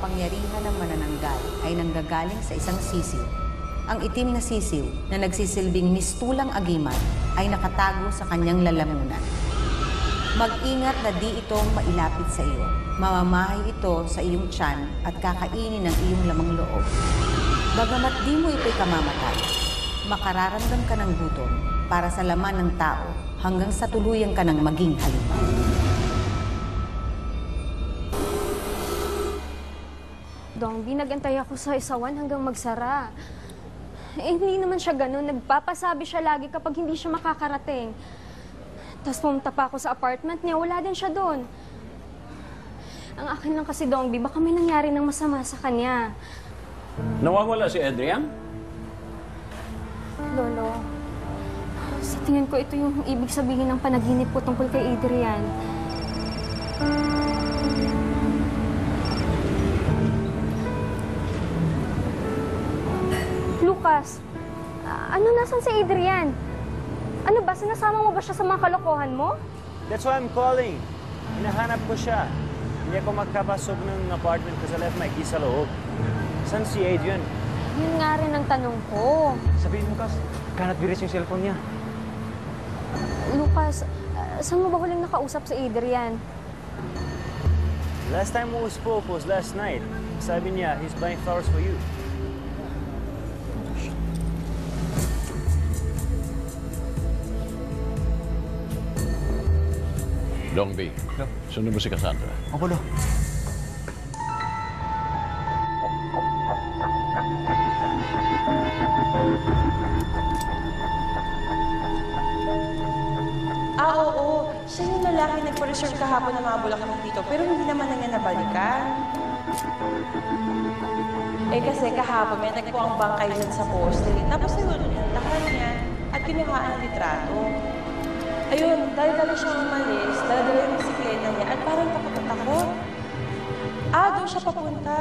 kapangyarihan ng manananggal ay nanggagaling sa isang sisiw. Ang itim na sisiw na nagsisilbing mistulang agimat ay nakatago sa kanyang lalamunan. Mag-ingat na di ito mailapit sa iyo. Mamamahay ito sa iyong tiyan at kakainin ng iyong lamang loob. Bagamat di mo ito'y kamamatay, makararamdam ka ng gutom para sa laman ng tao hanggang sa tuluyan ka ng maging halimaw. Dongbi, nag-antay ako sa isawan hanggang magsara. Hindi naman siya ganun. Nagpapasabi siya lagi kapag hindi siya makakarating. Tapos pumunta pa ako sa apartment niya, wala din siya doon. Ang akin lang kasi, Dongbi, baka may nangyari ng masama sa kanya. Nawawala si Adrian? Lolo, sa tingin ko ito yung ibig sabihin ng panaginip ko tungkol kay Adrian. Lucas, ano nasan si Adrian? Ano ba? Sinasama mo ba siya sa mga kalokohan mo? That's why I'm calling. Hinahanap ko siya. Hindi ako magkapasok ng apartment kasi left my key sa loob. Saan si Adrian? Yun nga rin ang tanong ko. Sabihin mo, Cas, cannot be reached yung cellphone niya. Lucas, saan mo ba huling nakausap si Adrian? Last time we spoke was last night. Sabi niya, he's buying flowers for you. Dongbi, sunod mo si Cassandra. Opo, Lo. Oo. Siya yung lalaki nagpa-reserve kahapon ng mga bulaklak dito, pero hindi naman na niya nabalikan. Eh kasi kahapon may nagpo ang bangkay dyan sa poste. Tapos ayun, takan niya at kinuhaan ang litrato. Ayun, dahil siya umalis, dala yung bisikleta niya at parang takot-takot. Doon siya papunta.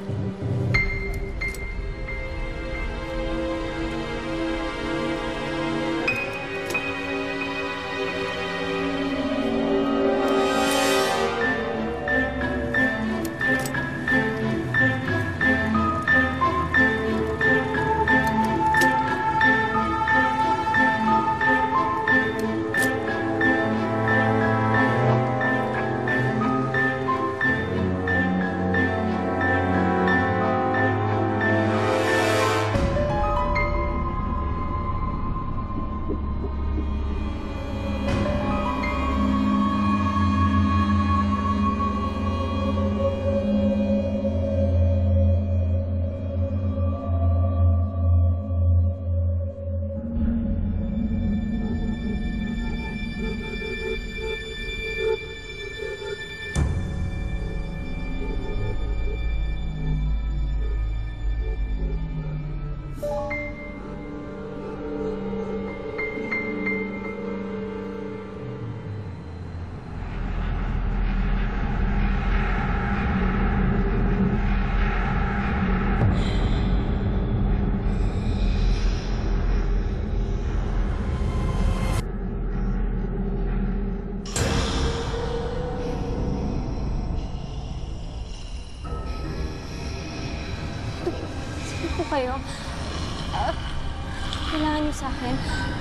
Kayo. Kailangan niyo sa akin.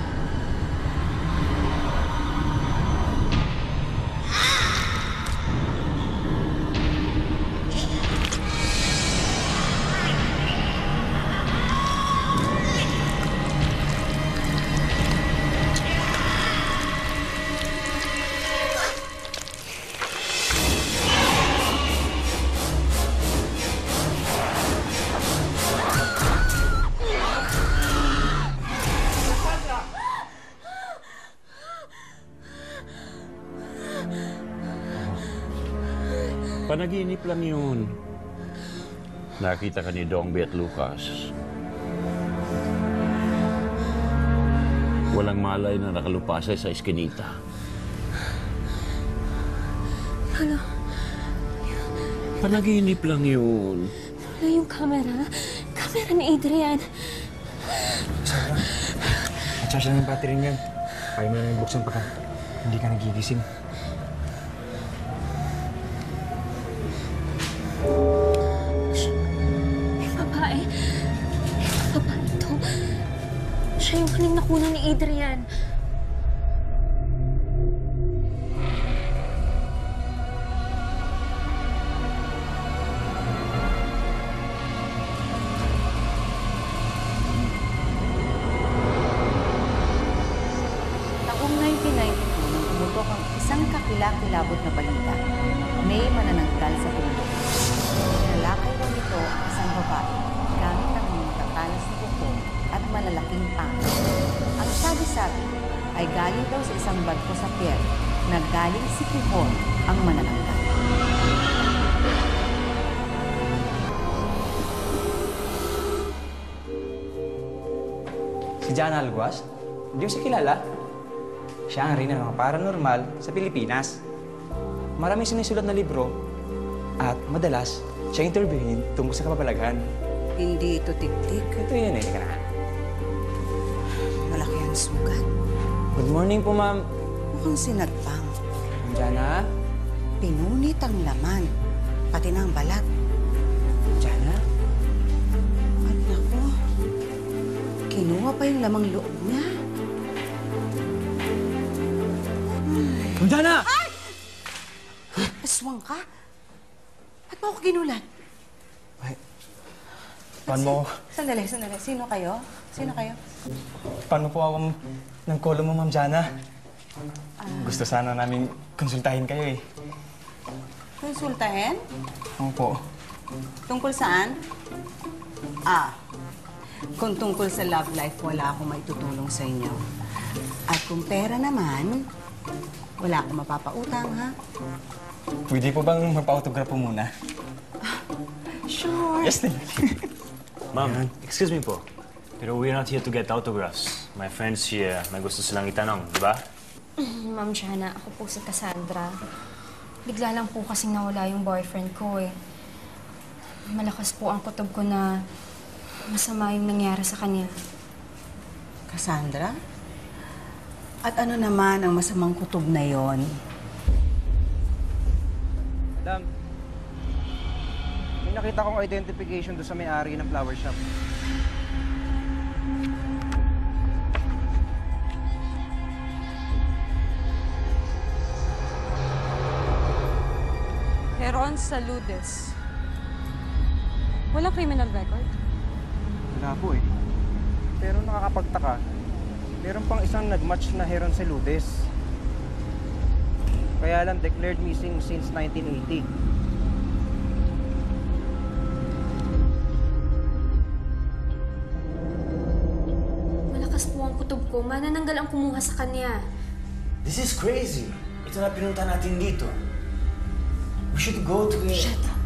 Panaginip lang yun. Nakita ka ni Dongbi at Lucas. Walang malay na nakalupasay sa eskinita. Ano? Panaginip lang yun. Wala yung camera. Camera ni Adrian. Sarah, at-charge ng battery niyan. Kaya mo na buksan pagka hindi ka nagigising. kukunan ni Adrian. Taong 1992, nang tumutok ang isang kakilakilabot na balita, may manananggal sa bundok. Nalakay raw nito ang isang babae gamit ang mga matatalas na kuko at malalaking panga. Ang sabi-sabi ay galing daw sa isang barko sa pier na galing si Quijón ang manananggal. Si Jana Alguas? Hindi mo siya kilala? Siya ang reyna ng mga paranormal sa Pilipinas. Maraming sinisulat na libro at madalas siya interviewin tungkol sa kababalaghan. Hindi ito tiktik. Ito yun eh, teka na. Malaki ang sugat. Good morning po, ma'am. Mukhang sinagpang. Ma'am Jana? Pinunit ang laman, pati na ang balat. Jana? At nako, kinuha pa yung lamang loob niya. Ma'am Jana! Aswang ka? Ba't mo ako ginulat? Ay, paano mo, Sandali. Sino kayo? paano po ako ng kolo mo, Ma'am Jana? Gusto sana namin konsultahin kayo eh. Konsultahin? Opo. Tungkol saan? Kung tungkol sa love life, wala akong maitutulong sa inyo. At kung pera naman, wala akong mapapautang, ha? Pwede po bang magpa-autograph po muna? Sure. Yes, din. Ma'am, excuse me po. Pero we're not here to get autographs. My friends here, may gusto silang itanong, di ba? Ma'am Jana, ako po si Cassandra. Bigla lang po kasing nawala yung boyfriend ko eh. Malakas po ang kutob ko na masama yung nangyari sa kanya. Cassandra? At ano naman ang masamang kutob na yon? Madam, may nakita kong identification doon sa may-ari ng flower shop. Heron Saludes. Walang criminal record? Wala po eh. Pero nakakapagtaka, meron pang isang nag-match na Heron Saludes. Kaya lang declared missing since 1980. Malakas po ang kutob ko. Manananggal ang kumuha sa kanya. This is crazy. Ito na pinunta natin dito. We should go to the... Shut up.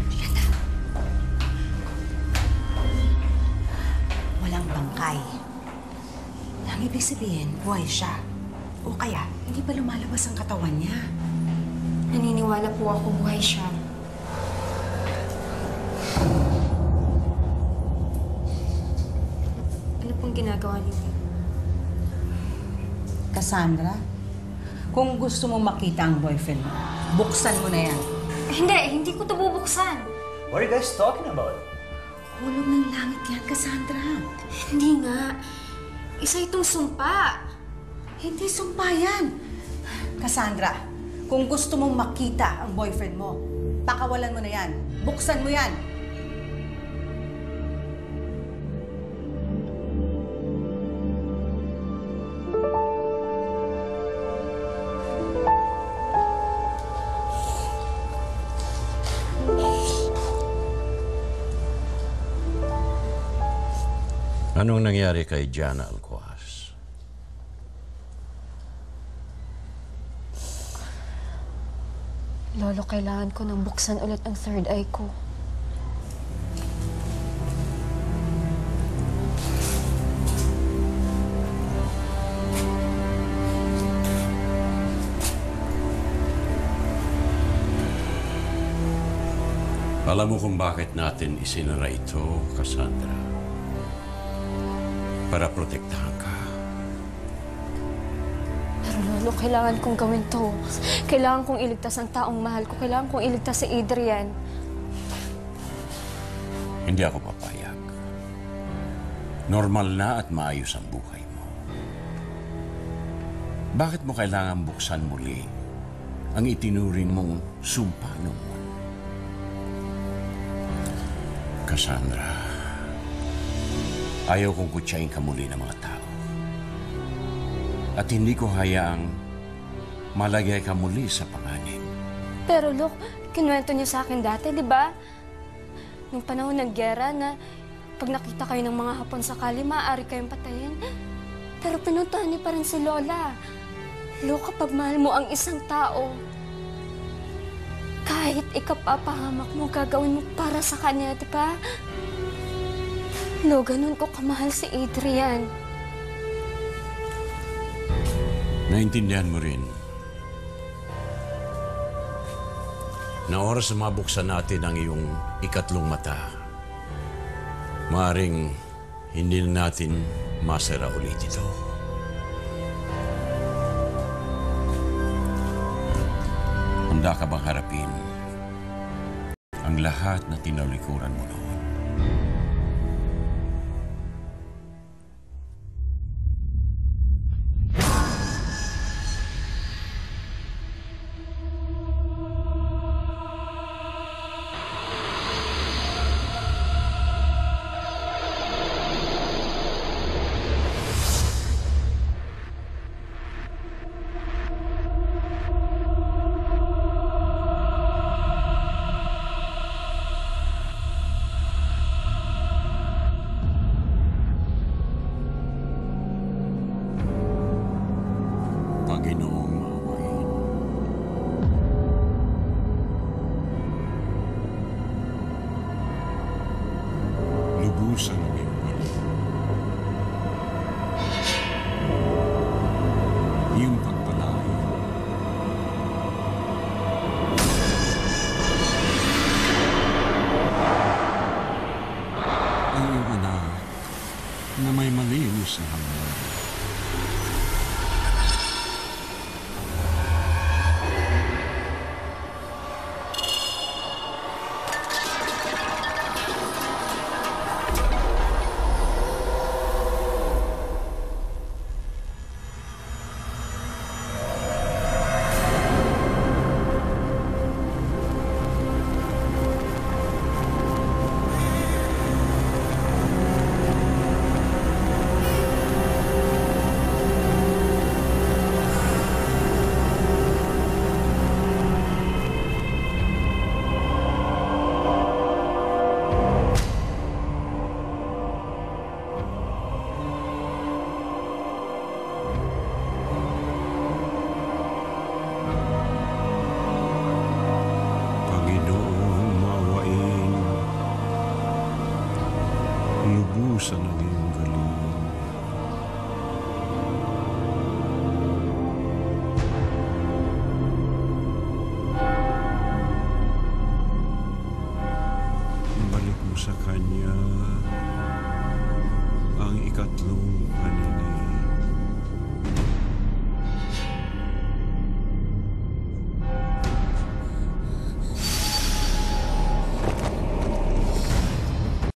Walang bangkay. Ang ibig sabihin, buhay siya. O kaya, hindi pa lumalabas ang katawan niya. Naniniwala po ako buhay siya. Ano pong ginagawa niyo? Cassandra, kung gusto mo makita ang boyfriend mo, buksan mo na yan. Hindi ko ito bubuksan. What are you guys talking about? Hulog ng langit yan, Cassandra. Hindi nga. Isa itong sumpa. Hindi sumpa yan. Cassandra, kung gusto mong makita ang boyfriend mo, pakawalan mo na yan. Buksan mo yan. Anong nangyari kay Jana Alguas? Lolo, kailangan ko nang buksan ulit ang third eye ko. Alam mo kung bakit natin isinara ito, Cassandra? Para protektahan ka. Pero Lolo, kailangan kong gawin to. Kailangan kong iligtas ang taong mahal ko. Kailangan kong iligtas si Adrian. Hindi ako papayag. Normal na at maayos ang buhay mo. Bakit mo kailangan buksan muli ang itinuring mong sumpa noon? Cassandra, ayaw kong kutsain ka muli ng mga tao. At hindi ko hayaang malagay ka muli sa panganib. Pero look, kinuwento niyo sa akin dati, di ba? Nung panahon ng gera na pag nakita kayo ng mga Hapon sakali, maaari kayong patayin. Pero pinuntahan niyo pa rin si Lola. Lo, kapag mahal mo ang isang tao, kahit ikapapahamak mo, gagawin mo para sa kanya, di ba? Lo, ganun ko kamahal si Adrian. Naintindihan mo rin na oras na mabuksan natin ang iyong ikatlong mata, maaring hindi na natin masara ulit ito. Handa ka bang harapin ang lahat na tinalikuran mo noon? Panginoong maawain. Lubusan ang iyong balik. Iyong pagpalain. Ang iyong anak na may malinis na hanggan. Lubusan ang